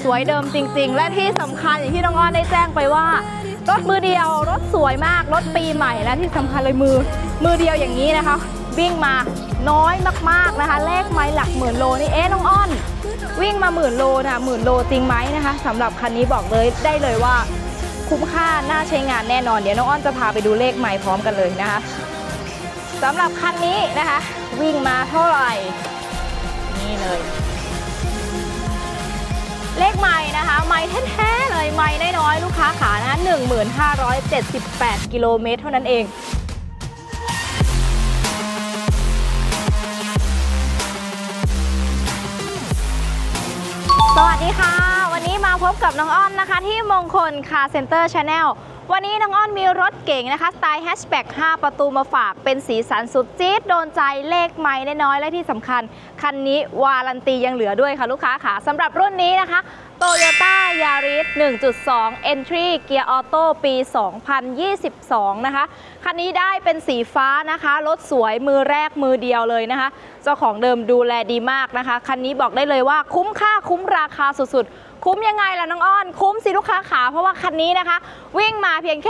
สวยเดิมจริงๆและที่สำคัญอย่างที่น้องอ้อนได้แจ้งไปว่ารถมือเดียวรถสวยมากรถปีใหม่และที่สำคัญเลยมือเดียวอย่างนี้นะคะวิ่งมาน้อยมากๆนะคะเลขไม้หลักหมื่นโลนี่น้องอ้อนวิ่งมา10,000 โลนะ10,000 โลจริงไหมนะคะสำหรับคันนี้บอกเลยได้เลยว่าคุ้มค่าน่าใช้งานแน่นอนเดี๋ยวน้องอ้อนจะพาไปดูเลขไม้พร้อมกันเลยนะคะสำหรับคันนี้นะคะวิ่งมาเท่าไหร่นี่เลยเลขไม้นะคะไม้แท้ๆเลยไม้น้อยๆลูกค้าขานะ 1578 กิโลเมตรเท่านั้นเองสวัสดีค่ะวันนี้มาพบกับน้องอ้อนนะคะที่มงคลคาร์เซ็นเตอร์ชาแนลวันนี้น้องอ้อนมีรถเก๋งนะคะสไตล์แฮชแบ็ก5 ประตูมาฝากเป็นสีสันสุดจี๊ดโดนใจเลขไม้น้อยๆและที่สำคัญคันนี้วารันตียังเหลือด้วยค่ะลูกค้าค่ะสำหรับรุ่นนี้นะคะ Toyota Yaris 1.2 Entry เกียร์ออโต้ปี 2022 นะคะคันนี้ได้เป็นสีฟ้านะคะรถสวยมือแรกมือเดียวเลยนะคะเจ้าของเดิมดูแลดีมากนะคะคันนี้บอกได้เลยว่าคุ้มค่าคุ้มราคาสุดๆคุ้มยังไงล่ะน้องอ้อนคุ้มสิลูกค้าขาเพราะว่าคันนี้นะคะวิ่งมาเพียงแค่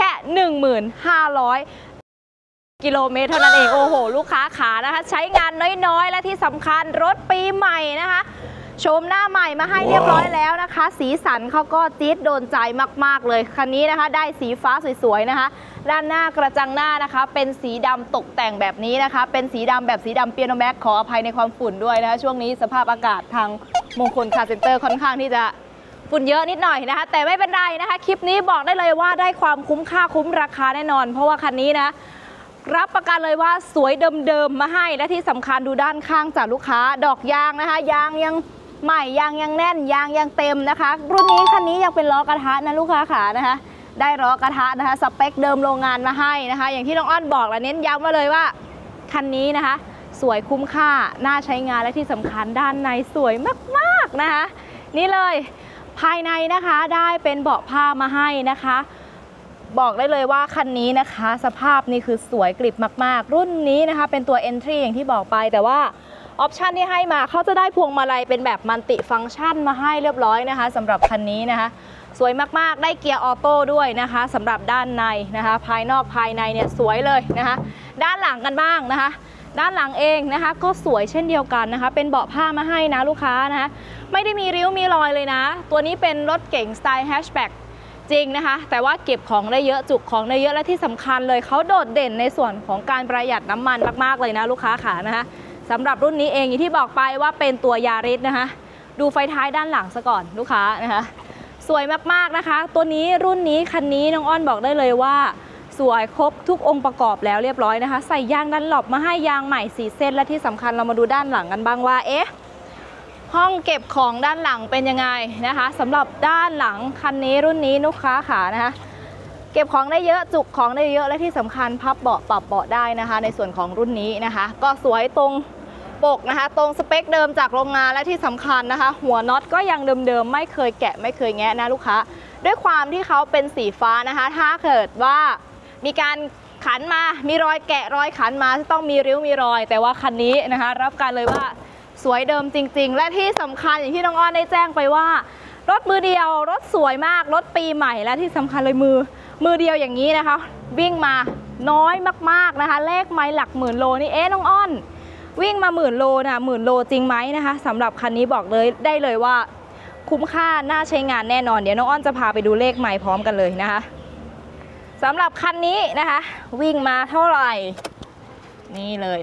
1,500 กิโลเมตรเท่านั้นเองโอ้โหลูกค้าขานะคะใช้งานน้อยๆและที่สำคัญรถปีใหม่นะคะโฉมหน้าใหม่มาให้เรียบร้อยแล้วนะคะสีสันเขาก็จี๊ดโดนใจมากๆเลยคันนี้นะคะได้สีฟ้าสวยๆนะคะด้านหน้ากระจังหน้านะคะเป็นสีดำตกแต่งแบบนี้นะคะเป็นสีดำแบบสีดำเปียโนแม็กขออภัยในความฝุ่นด้วยนะคะช่วงนี้สภาพอากาศทางมงคลคาร์เซ็นเตอร์ค่อนข้างที่จะฝุ่นเยอะนิดหน่อยนะคะแต่ไม่เป็นไรนะคะคลิปนี้บอกได้เลยว่าได้ความคุ้มค่าคุ้มราคาแน่นอนเพราะว่าคันนี้นะรับประกันเลยว่าสวยเดิมๆมาให้และที่สำคัญดูด้านข้างจากลูกค้าดอกยางนะคะยางยังใหม่ยางยังแน่นยางยังเต็มนะคะรุ่นนี้คันนี้ยังเป็นล้อกระทะนะลูกค้าขานะคะได้ล้อกระทะนะคะสเปคเดิมโรงงานมาให้นะคะอย่างที่น้องอ้อนบอกและเน้นย้ำมาเลยว่าคันนี้นะคะสวยคุ้มค่าน่าใช้งานและที่สำคัญด้านในสวยมากๆนะคะนี่เลยภายในนะคะได้เป็นเบาะผ้ามาให้นะคะบอกได้เลยว่าคันนี้นะคะสภาพนี่คือสวยกริบมากๆรุ่นนี้นะคะเป็นตัว Entry อย่างที่บอกไปแต่ว่าออปชันที่ให้มาเขาจะได้พวงมาลัยเป็นแบบมัลติฟังก์ชันมาให้เรียบร้อยนะคะสำหรับคันนี้นะคะสวยมากๆได้เกียร์ออโต้ด้วยนะคะสำหรับด้านในนะคะภายนอกภายในเนี่ยสวยเลยนะคะด้านหลังกันบ้างนะคะด้านหลังเองนะคะก็สวยเช่นเดียวกันนะคะเป็นเบาะผ้ามาให้นะลูกค้านะคะไม่ได้มีริ้วมีรอยเลยนะตัวนี้เป็นรถเก๋งสไตล์แฮชแบ็กจริงนะคะแต่ว่าเก็บของได้เยอะจุกของได้เยอะและที่สำคัญเลยเขาโดดเด่นในส่วนของการประหยัดน้ำมันมากๆเลยนะลูกค้าขานะคะสำหรับรุ่นนี้เองอย่างที่บอกไปว่าเป็นตัวยาริสนะคะดูไฟท้ายด้านหลังซะก่อนลูกค้านะคะสวยมากๆนะคะตัวนี้รุ่นนี้คันนี้น้องอ้อนบอกได้เลยว่าสวยครบทุกองค์ประกอบแล้วเรียบร้อยนะคะใส่ยางดันหลบมาให้ยางใหม่4 เส้นและที่สำคัญเรามาดูด้านหลังกันบ้างว่าห้องเก็บของด้านหลังเป็นยังไงนะคะสำหรับด้านหลังคันนี้รุ่นนี้ลูกค้าขานะคะเก็บของได้เยอะจุกของได้เยอะและที่สำคัญพับเบาะปรับเบาะได้นะคะในส่วนของรุ่นนี้นะคะก็สวยตรงปกนะคะตรงสเปคเดิมจากโรงงานและที่สำคัญนะคะหัวน็อตก็ยังเดิมๆไม่เคยแกะไม่เคยแงะนะลูกค้าด้วยความที่เขาเป็นสีฟ้านะคะถ้าเกิดว่ามีการขันมามีรอยแกะรอยขันมาต้องมีริ้วมีรอยแต่ว่าคันนี้นะคะรับการเลยว่าสวยเดิมจริงๆและที่สำคัญอย่างที่น้องอ้อนได้แจ้งไปว่ารถมือเดียวรถสวยมากรถปีใหม่และที่สำคัญเลยมือเดียวอย่างนี้นะคะวิ่งมาน้อยมากๆนะคะเลขไม้หลัก10,000 โลนี่น้องอ้อนวิ่งมา10,000 โลนะ10,000 โลจริงไหมนะคะสำหรับคันนี้บอกเลยได้เลยว่าคุ้มค่าน่าใช้งานแน่นอนเดี๋ยวน้องอ้อนจะพาไปดูเลขไม้พร้อมกันเลยนะคะสำหรับคันนี้นะคะวิ่งมาเท่าไหร่นี่เลย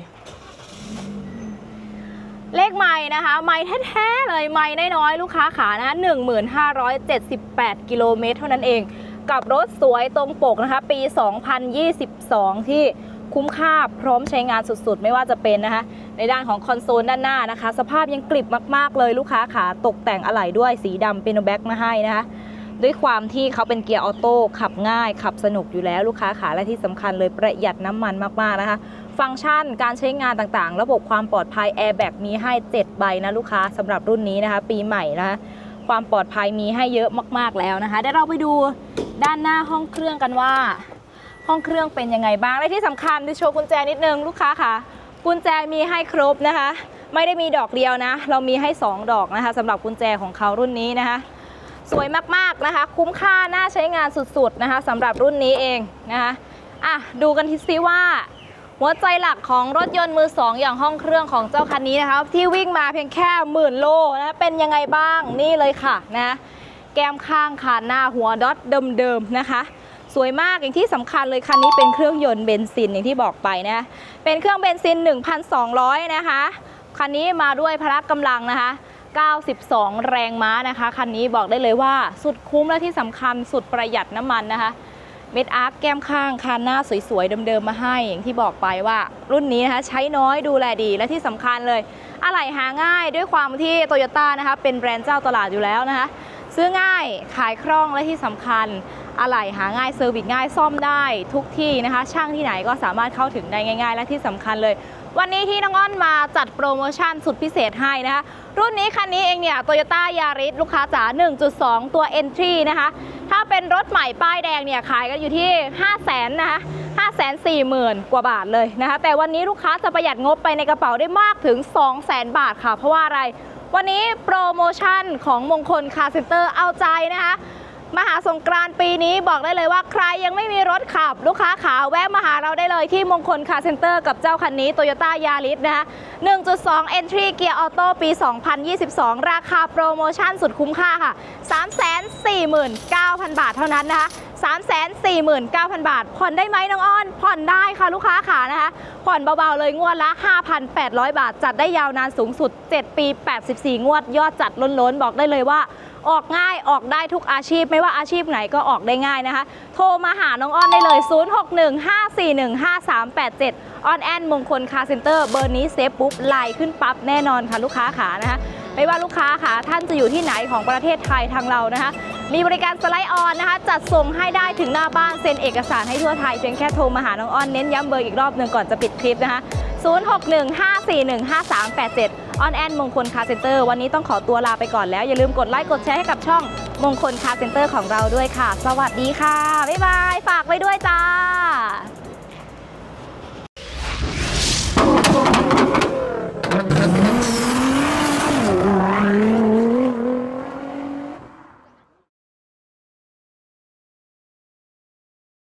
เลขไม้นะคะไม้แท้ๆเลยไม้น้อยๆลูกค้าขานะ 1,578 กิโลเมตรเท่านั้นเองกับรถสวยตรงปกนะคะปี 2022 ที่คุ้มค่าพร้อมใช้งานสุดๆไม่ว่าจะเป็นนะคะในด้านของคอนโซลด้านหน้านะคะสภาพยังกริบมากๆเลยลูกค้าขาตกแต่งอะไหล่ด้วยสีดำเปียโนแบ็กมาให้นะคะด้วยความที่เขาเป็นเกียร์ออโต้ขับง่ายขับสนุกอยู่แล้วลูกค้าขาและที่สำคัญเลยประหยัดน้ำมันมากๆนะคะฟังก์ชันการใช้งานต่างๆระบบความปลอดภัยแอร์แบ็กมีให้7 ใบนะลูกค้าสำหรับรุ่นนี้นะคะปีใหม่นะคะความปลอดภัยมีให้เยอะมากๆแล้วนะคะเดี๋ยวเราไปดูด้านหน้าห้องเครื่องกันว่าห้องเครื่องเป็นยังไงบ้างและที่สำคัญดูโชว์กุญแจนิดนึงลูกค้าค่ะกุญแจมีให้ครบนะคะไม่ได้มีดอกเดียวนะเรามีให้2 ดอกนะคะสำหรับกุญแจของเขารุ่นนี้นะคะสวยมากๆนะคะคุ้มค่าน่าใช้งานสุดๆนะคะสำหรับรุ่นนี้เองนะคะดูกันทีซิว่าหัวใจหลักของรถยนต์มือสองอย่างห้องเครื่องของเจ้าคันนี้นะคะที่วิ่งมาเพียงแค่10,000 โลนะเป็นยังไงบ้างนี่เลยค่ะนะแก้มข้างคานหน้าหัวดอทเดิมๆนะคะสวยมากอย่างที่สำคัญเลยคันนี้เป็นเครื่องยนต์เบนซินอย่างที่บอกไปนะเป็นเครื่องเบนซิน 1,200 นะคะคันนี้มาด้วยพละกำลังนะคะ92 แรงม้านะคะคันนี้บอกได้เลยว่าสุดคุ้มและที่สำคัญสุดประหยัดน้ำมันนะคะเม็ดอาร์คแก้มข้างคานหน้าสวยๆเดิมๆมาให้อย่างที่บอกไปว่ารุ่นนี้นะคะใช้น้อยดูแลดีและที่สำคัญเลยอะไหล่หาง่ายด้วยความที่โตโยต้านะคะเป็นแบรนด์เจ้าตลาดอยู่แล้วนะคะซื้อง่ายขายคล่องและที่สำคัญอะไหล่หาง่ายเซอร์วิสง่ายซ่อมได้ทุกที่นะคะช่างที่ไหนก็สามารถเข้าถึงได้ง่ายๆและที่สำคัญเลยวันนี้ที่น้องอ้อนมาจัดโปรโมชั่นสุดพิเศษให้นะคะรุ่นนี้คันนี้เองเนี่ย Toyota Yaris ลูกค้าจ๋า 1.2 ตัว Entry นะคะถ้าเป็นรถใหม่ป้ายแดงเนี่ยขายกันอยู่ที่ 500,000 นะคะ 540,000 กว่าบาทเลยนะคะแต่วันนี้ลูกค้าจะประหยัดงบไปในกระเป๋าได้มากถึง 200,000 บาทค่ะเพราะว่าอะไรวันนี้โปรโมชั่นของมงคลคาร์เซ็นเตอร์เอาใจนะคะมหาสงกรานต์ปีนี้บอกได้เลยว่าใครยังไม่มีรถขับลูกค้าขาแวะมาหาเราได้เลยที่มงคลคาร์เซ็นเตอร์กับเจ้าคันนี้ Toyota Yaris นะคะ 1.2 Entry เกียร์ออโต้ปี 2022 ราคาโปรโมชั่นสุดคุ้มค่าค่ะ 349,000 บาทเท่านั้นนะคะ 349,000 บาทผ่อนได้ไหมน้องอ้อนผ่อนได้ค่ะลูกค้าขานะคะผ่อนเบาๆเลยงวดละ 5,800 บาทจัดได้ยาวนานสูงสุด7 ปี 84 งวดยอดจัดล้นๆบอกได้เลยว่าออกง่ายออกได้ทุกอาชีพไม่ว่าอาชีพไหนก็ออกได้ง่ายนะคะโทรมาหาน้องอ้อนได้เลย 0615415387 ออนแอนมงคลคาร์เซ็นเตอร์เบอร์นี้เซฟปุ๊บไลน์ขึ้นปั๊บแน่นอนค่ะลูกค้าขานะคะไม่ว่าลูกค้าขาท่านจะอยู่ที่ไหนของประเทศไทยทางเรานะคะมีบริการสไลด์ออนนะคะจัดส่งให้ได้ถึงหน้าบ้านเซ็นเอกสารให้ทั่วไทยเพียงแค่โทรมาหาน้องอ้อนเน้นย้ำเบอร์อีกรอบหนึ่งก่อนจะปิดคลิปนะคะ 0615415387 ออนแอนมงคลคาร์เซ็นเตอร์วันนี้ต้องขอตัวลาไปก่อนแล้วอย่าลืมกดไลค์กดแชร์ให้กับช่องมงคลคาร์เซ็นเตอร์ของเราด้วยค่ะสวัสดีค่ะบ๊ายบายฝากไว้ด้วยจ้า Thank you.